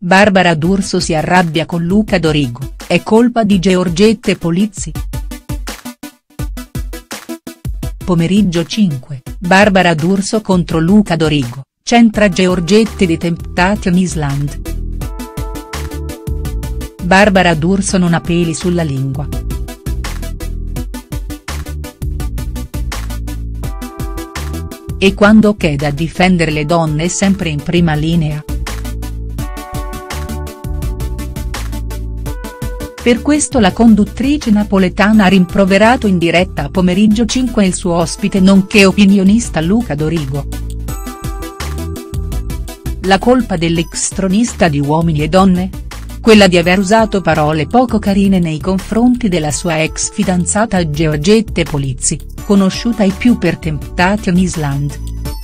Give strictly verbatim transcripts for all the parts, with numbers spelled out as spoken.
Barbara D'Urso si arrabbia con Luca Dorigo, è colpa di Georgette Polizzi. Pomeriggio cinque, Barbara D'Urso contro Luca Dorigo, c'entra Georgette di Temptation Island. Barbara D'Urso non ha peli sulla lingua. E quando chiede a difendere le donne è sempre in prima linea. Per questo la conduttrice napoletana ha rimproverato in diretta a Pomeriggio cinque il suo ospite nonché opinionista Luca Dorigo. La colpa dell'ex tronista di Uomini e Donne? Quella di aver usato parole poco carine nei confronti della sua ex fidanzata Georgette Polizzi, conosciuta ai più per Temptation Island.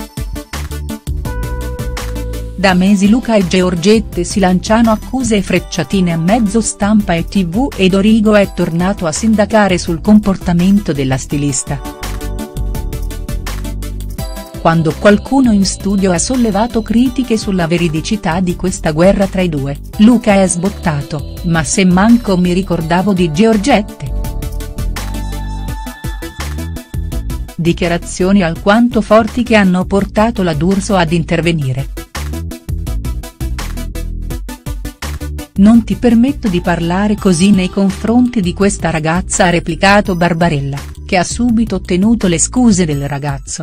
Da mesi Luca e Georgette si lanciano accuse e frecciatine a mezzo stampa e tv e Dorigo è tornato a sindacare sul comportamento della stilista. Quando qualcuno in studio ha sollevato critiche sulla veridicità di questa guerra tra i due, Luca è sbottato, ma se manco mi ricordavo di Georgette. Dichiarazioni alquanto forti che hanno portato la D'Urso ad intervenire. Non ti permetto di parlare così nei confronti di questa ragazza, ha replicato Barbarella, che ha subito ottenuto le scuse del ragazzo.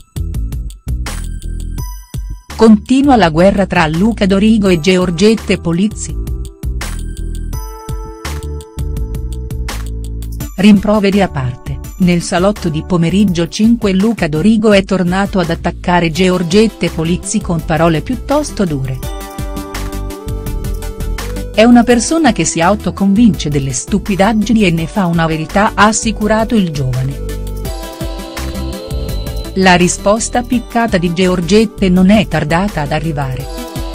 Continua la guerra tra Luca Dorigo e Georgette Polizzi. Rimproveri a parte, nel salotto di Pomeriggio cinque Luca Dorigo è tornato ad attaccare Georgette Polizzi con parole piuttosto dure. È una persona che si autoconvince delle stupidaggini e ne fa una verità, ha assicurato il giovane. La risposta piccata di Georgette non è tardata ad arrivare.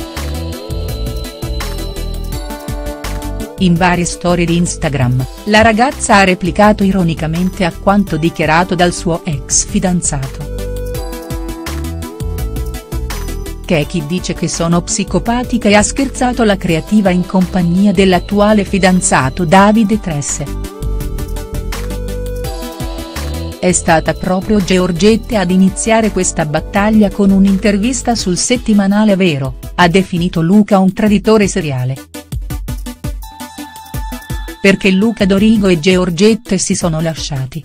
In varie storie di Instagram, la ragazza ha replicato ironicamente a quanto dichiarato dal suo ex fidanzato. Che è chi dice che sono psicopatica, e ha scherzato la creativa in compagnia dell'attuale fidanzato Davide Tresse. È stata proprio Georgette ad iniziare questa battaglia con un'intervista sul settimanale Vero, ha definito Luca un traditore seriale. Perché Luca Dorigo e Georgette si sono lasciati.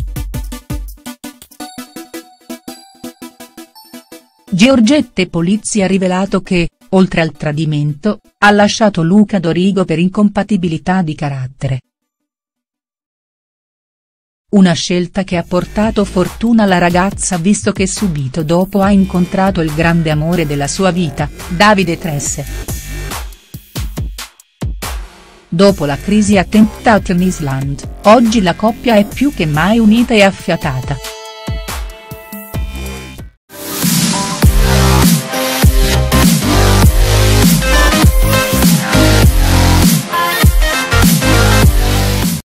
Georgette Polizzi ha rivelato che, oltre al tradimento, ha lasciato Luca Dorigo per incompatibilità di carattere. Una scelta che ha portato fortuna alla ragazza visto che subito dopo ha incontrato il grande amore della sua vita, Davide Tresse. Dopo la crisi a Temptation Island, oggi la coppia è più che mai unita e affiatata.